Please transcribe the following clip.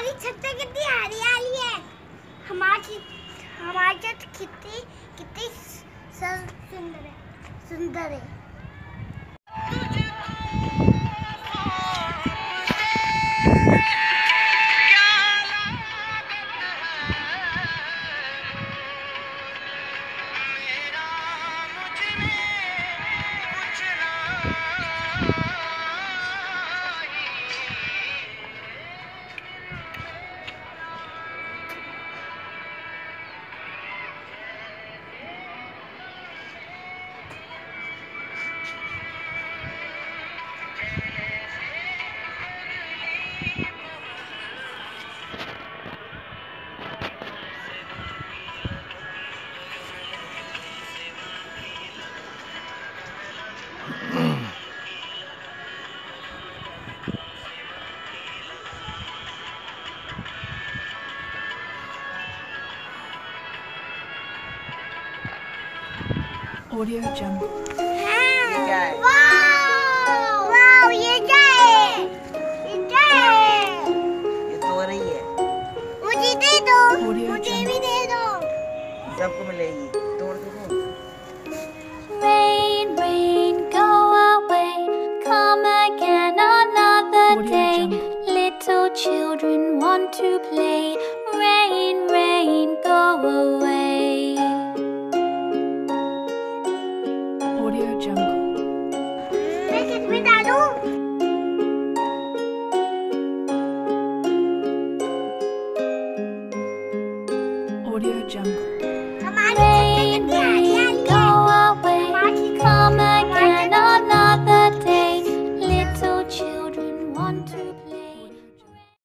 हमारी छत पे कितनी हरियाली है। हमारी छत कितनी सुंदर है। Audio Jungle। ये क्या है? वाव, ये क्या है? ये तो रही है। मुझे दे दो। Audio मुझे Jungle। भी दे दो। सबको मिलेगी। तोड़ दो। Rain, rain, go away, come again another Audio day. Jungle। Little children want to play. Rain, rain, go away. Audio Jungle। मैं किसमें डालूं? Audio Jungle।